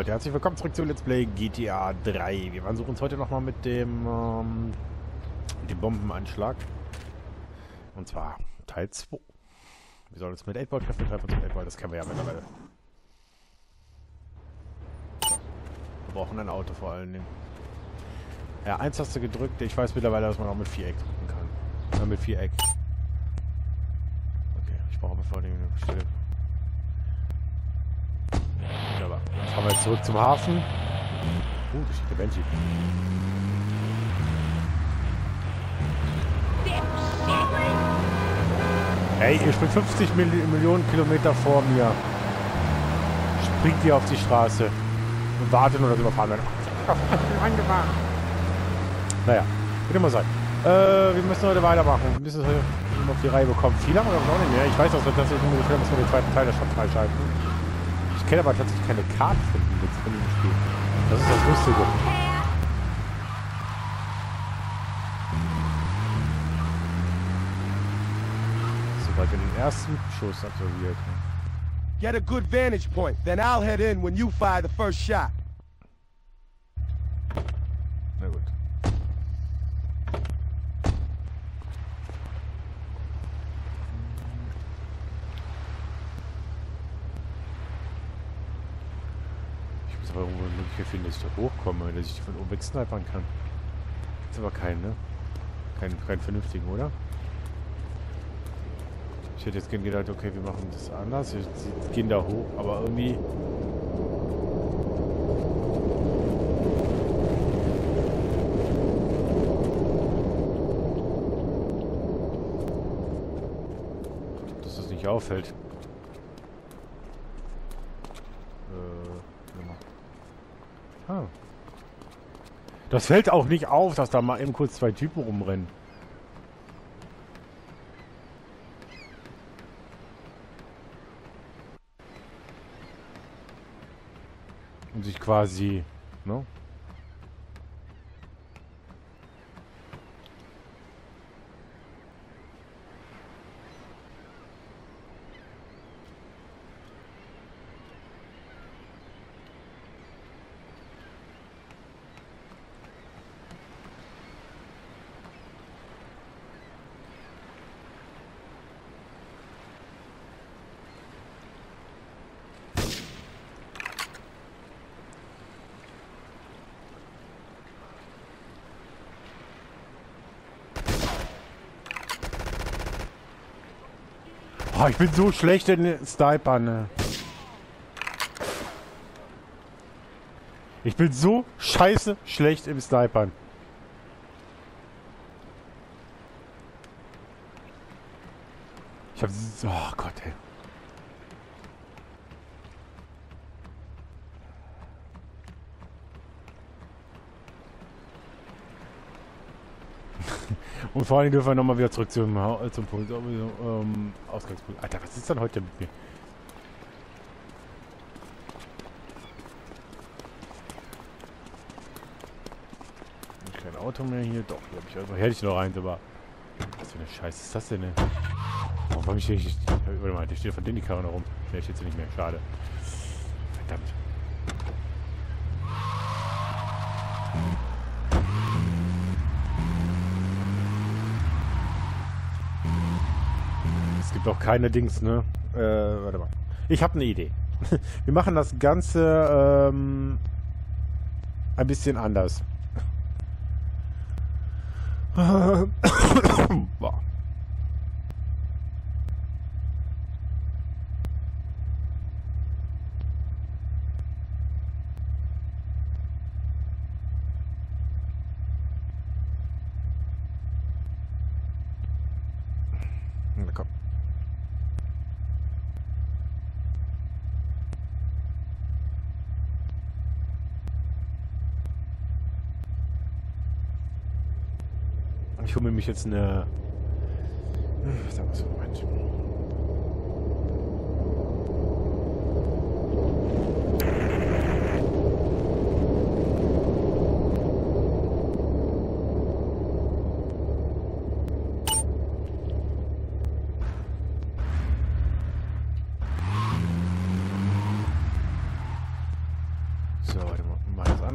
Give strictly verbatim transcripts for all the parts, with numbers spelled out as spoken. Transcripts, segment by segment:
Leute, herzlich willkommen zurück zu Let's Play G T A drei. Wir versuchen uns heute nochmal mit dem, ähm, mit dem Bombenanschlag. Und zwar Teil zwei. Wir sollen uns mit acht Ball treffen, wir treffen uns mit acht Ball, das kennen wir ja mittlerweile. Wir brauchen ein Auto vor allen Dingen. Ja, eins hast du gedrückt, ich weiß mittlerweile, dass man auch mit Viereck drücken kann. Ja, mit Viereck. Okay, ich brauche aber vor allem eine Stelle. Wunderbar. Jetzt fahren wir jetzt zurück zum Hafen. Uh, da steht der Benji. Hey, ihr springt fünfzig Millionen Kilometer vor mir. Springt ihr auf die Straße und wartet nur, dass überfahren werden. Naja, wird immer sein. Äh, wir müssen heute weitermachen. Wir müssen es heute auf die Reihe bekommen. Viele haben wir noch nicht mehr. Ich weiß, dass wir tatsächlich ungefähr müssen wir den zweiten Teil der Stadt freischalten. Ich kenne aber tatsächlich keine Karte von dem, von dem Spiel. Das ist das Lustige. Sobald wir den ersten Schuss absolviert. Get a good vantage point, then I'll head in when you fire the first shot. Na gut. Ich muss aber irgendwo eine Möglichkeit finden, dass ich da hochkomme, dass ich von oben weg snipern kann. Ist aber kein, ne? Kein, kein vernünftigen, oder? Ich hätte jetzt gerne gedacht, okay, wir machen das anders. Sie gehen da hoch, aber irgendwie... Dass das nicht auffällt. Äh, ah. Das fällt auch nicht auf, dass da mal eben kurz zwei Typen rumrennen. Und sich quasi, ne? Oh, ich bin so schlecht in Snipern, ne? Ich bin so scheiße schlecht im Snipern. Ich hab so... Oh Gott, ey. Und vor allem dürfen wir nochmal wieder zurück zum, zum Punkt, ähm, Ausgangspunkt. Alter, was ist denn heute mit mir? Kein Auto mehr hier. Doch, hier habe ich also hätte ich noch eins, aber was für eine Scheiße ist das denn? Ne? Warum habe ich hier nicht... Warte mal, der steht von denen die Karre noch rum. Der steht jetzt nicht mehr. Schade. Verdammt. Es gibt auch keine Dings, ne? Äh, warte mal. Ich habe eine Idee. Wir machen das Ganze ähm, ein bisschen anders. Boah. Na komm. Ich hole mir mich jetzt eine... Sag mal so, Moment.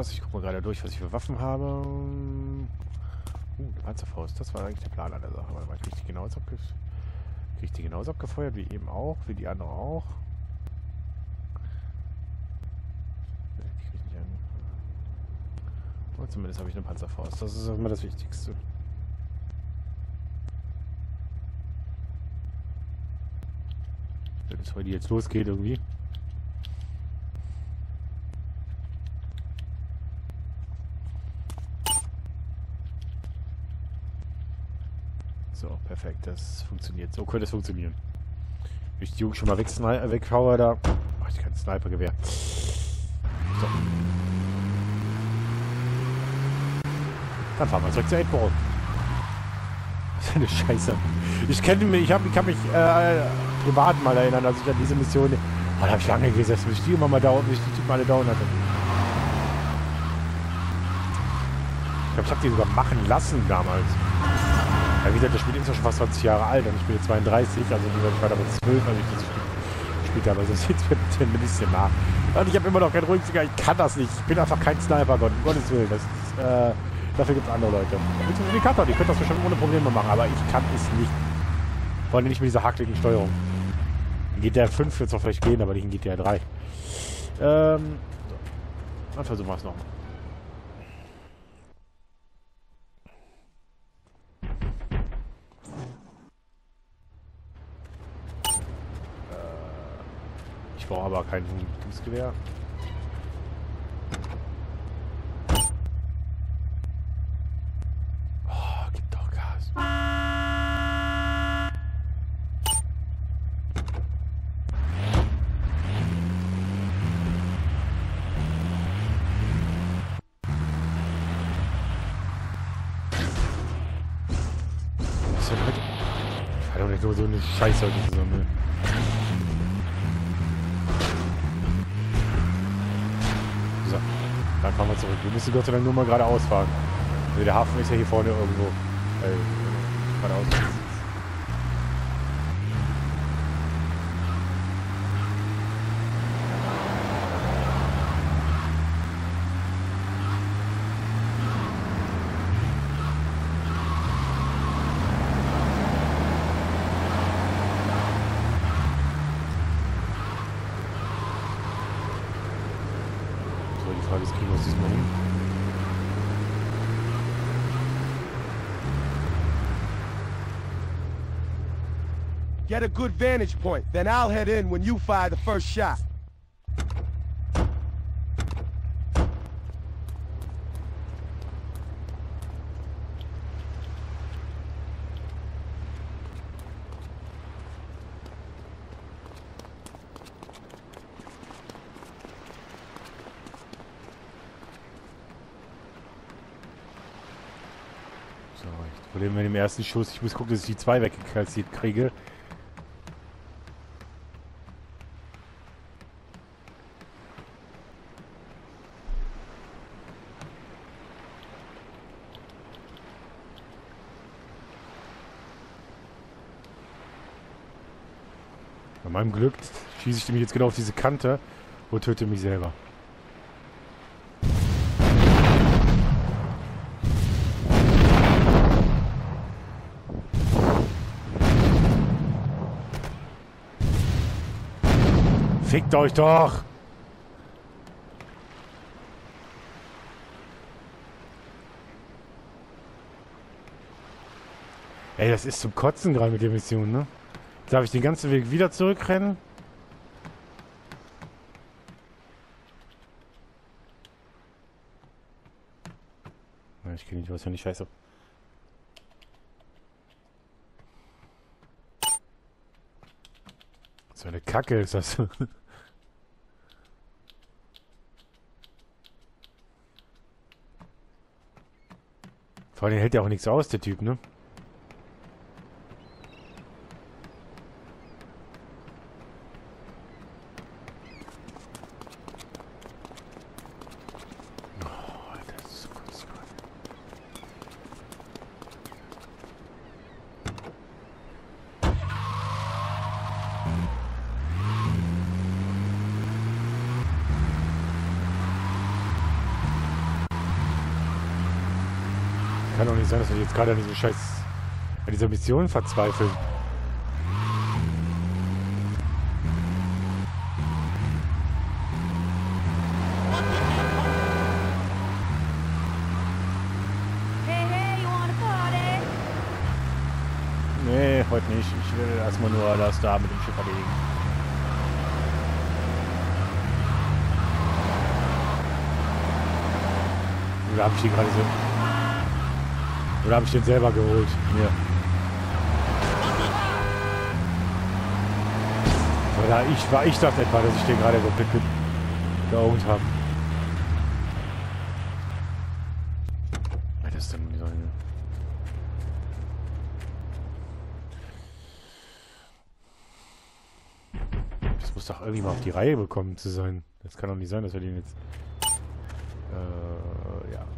was. Ich gucke mal gerade durch, was ich für Waffen habe. Uh, eine Panzerfaust. Das war eigentlich der Plan an der Sache. Warte mal, krieg ich die genauso, abge krieg ich die genauso abgefeuert wie eben auch, wie die andere auch. Nee, die krieg ich nicht an. Und zumindest habe ich eine Panzerfaust. Das ist immer das Wichtigste. Wenn es heute jetzt losgeht irgendwie. So, perfekt, das funktioniert. So könnte es funktionieren. Wenn ich die Jungs schon mal weghaue, da... Ach, ich kann Snipergewehr. So. Dann fahren wir zurück zu Eightborn. Was für eine Scheiße. Ich kenne mich, ich, hab, ich kann mich äh, privat mal erinnern, als ich an diese Mission... Oh, da habe ich lange gesessen, bis ich die immer mal dauern, bis ich die mal dauern hatte. Ich glaube, ich habe die sogar machen lassen damals. Ja, wie gesagt, das Spiel ist ja schon fast zwanzig Jahre alt und ich bin jetzt zweiunddreißig, also wie gesagt, ich war damals zwölf, als ich das Spiel gespielt habe. Also das ist jetzt ein bisschen nach. Und ich habe immer noch keinen Rücksiger, ich kann das nicht. Ich bin einfach kein Sniper-Gott, um Gottes Willen. Das ist, äh, dafür gibt es andere Leute. Die Karte, die können das bestimmt ohne Probleme machen, aber ich kann es nicht. Vor allem nicht mit dieser hakeligen Steuerung. In G T A fünf wird es auch vielleicht gehen, aber nicht in G T A drei. Ähm, dann versuchen wir es noch. Ich brauche aber kein Gewehr. Oh, gib doch Gas. Was ist denn heute? Ich fahre doch nicht nur so eine Scheiße heute zusammen. Dann fahren wir zurück. Wir müssen Gott sei Dank nur mal geradeaus fahren. Also der Hafen ist ja hier vorne irgendwo. Äh, geradeaus. Die Frage ist, kriegen wir uns diesmal hin? Get a good vantage point, then I'll head in when you fire the first shot. So, ich Problem mit dem ersten Schuss. Ich muss gucken, dass ich die zwei weggekalziert kriege. Bei meinem Glück schieße ich mich jetzt genau auf diese Kante und töte mich selber. Fickt euch doch! Ey, das ist zum Kotzen gerade mit der Mission, ne? Darf ich den ganzen Weg wieder zurückrennen? Na, ich kenne nicht, was für eine Scheiße. So eine Kacke ist das. Vor allem hält der auch nichts aus, der Typ, ne? Kann doch nicht sein, dass wir jetzt gerade an diesem Scheiß, an dieser Mission verzweifeln. Hey, hey, you wanna party? Nee, heute nicht. Ich will erstmal nur das da mit dem Schiff erledigen. Oder habe ich den gerade so... Oder habe ich den selber geholt? Hier. Oder ich war ich dachte etwa, dass ich den gerade komplett geowned habe. Was ist denn die Sonne? Das muss doch irgendwie mal auf die Reihe bekommen zu sein. Das kann doch nicht sein, dass wir den jetzt... Äh, ja.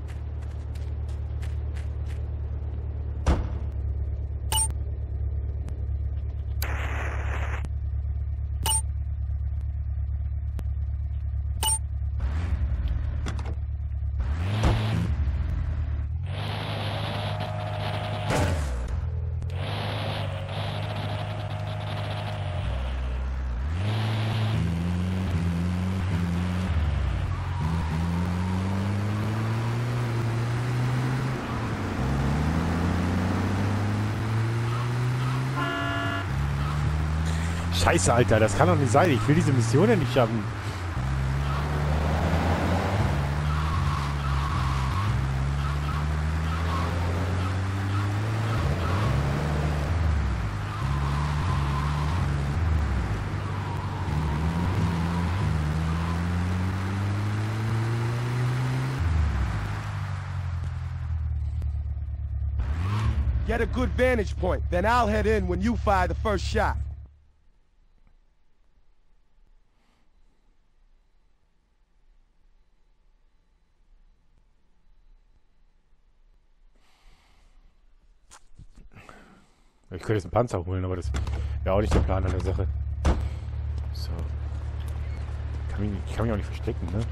Scheiße, Alter, das kann doch nicht sein. Ich will diese Mission ja nicht haben. Get a good vantage point, then I'll head in when you fire the first shot. Ich könnte jetzt einen Panzer holen, aber das wäre auch nicht der Plan an der Sache. So. Ich kann mich, ich kann mich auch nicht verstecken, ne?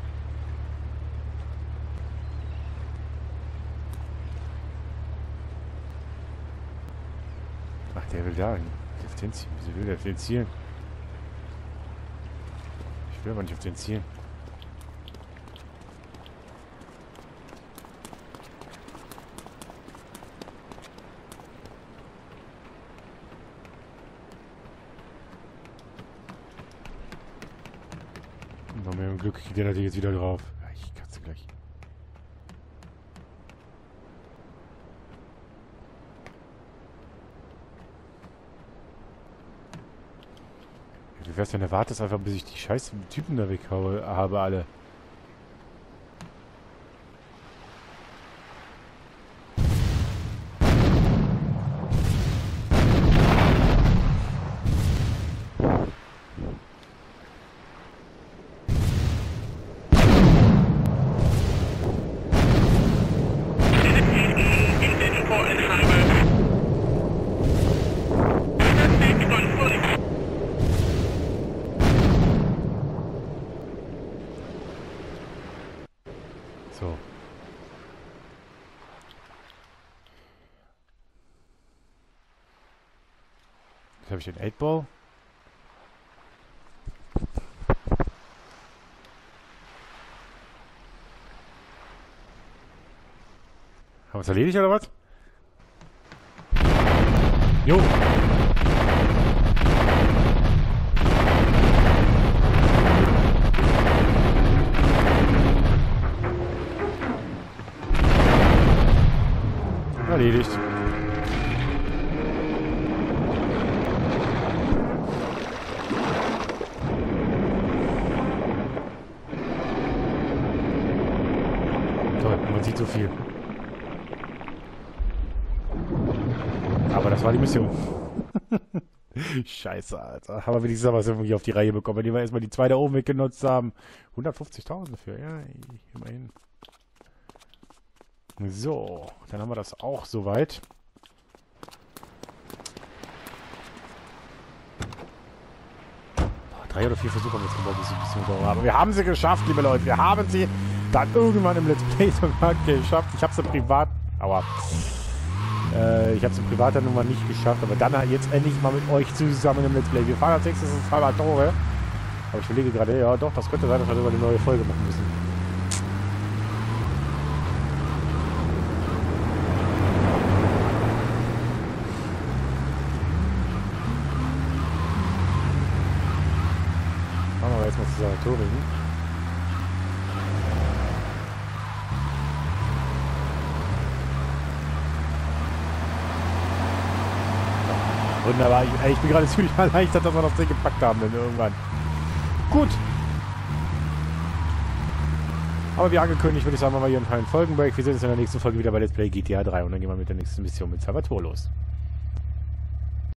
Ach, der will da hin. Auf den zielen. Wieso will der auf den zielen? Ich will aber nicht auf den zielen. Noch mehr Glück geht der natürlich jetzt wieder drauf. Ich kann's dir gleich. Wie wär's denn, erwartest einfach, bis ich die scheiß Typen da weg habe, alle. So. Jetzt habe ich den eight Ball. Haben wir es erledigt oder was? Jo. Erledigt. Toll, man sieht so viel. Aber das war die Mission. Scheiße, Alter. Aber wenigstens haben wir es irgendwie auf die Reihe bekommen, wenn wir erstmal die zwei da oben weggenutzt haben. hundertfünfzigtausend für, ja, immerhin. So, dann haben wir das auch soweit. Drei oder vier Versuche haben wir jetzt gebraucht, bis wir ein bisschen aber wir haben sie geschafft, liebe Leute. Wir haben sie dann irgendwann im Let's Play sogar geschafft. Ich habe sie privat Aber äh, ich habe es in privater Nummer nicht geschafft. Aber dann jetzt endlich mal mit euch zusammen im Let's Play. Wir fahren als nächstes ins Salvatore. Aber ich überlege gerade, ja doch, das könnte sein, dass wir sogar eine neue Folge machen müssen. Machen wir erstmal zu Salvatore hin. Wunderbar. Ich, ich bin gerade ziemlich erleichtert, dass wir das Ding gepackt haben, denn irgendwann. Gut. Aber wie angekündigt, würde ich sagen, machen wir hier einen kleinen Folgenbreak. Wir sehen uns in der nächsten Folge wieder bei Let's Play G T A drei und dann gehen wir mit der nächsten Mission mit Salvatore los.